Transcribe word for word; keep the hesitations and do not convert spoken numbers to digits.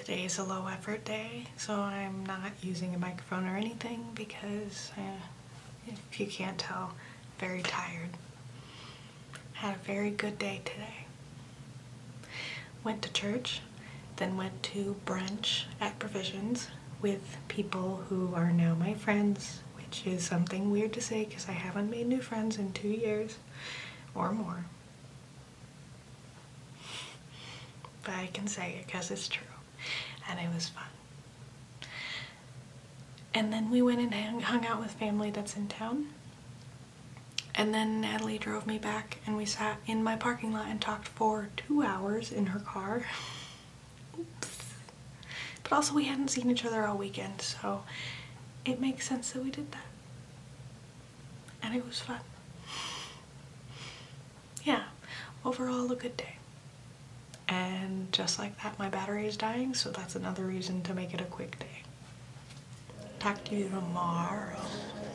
today is a low effort day, so I'm not using a microphone or anything because, uh, if you can't tell, I'm very tired. Had a very good day today. Went to church, then went to brunch at Provisions with people who are now my friends, which is something weird to say because I haven't made new friends in two years or more. But I can say it because it's true, and it was fun. And then we went and hang, hung out with family that's in town. And then Natalie drove me back and we sat in my parking lot and talked for two hours in her car. Oops. But also we hadn't seen each other all weekend, so it makes sense that we did that. And it was fun. Yeah, overall a good day. And just like that, my battery is dying, so that's another reason to make it a quick day. Talk to you tomorrow.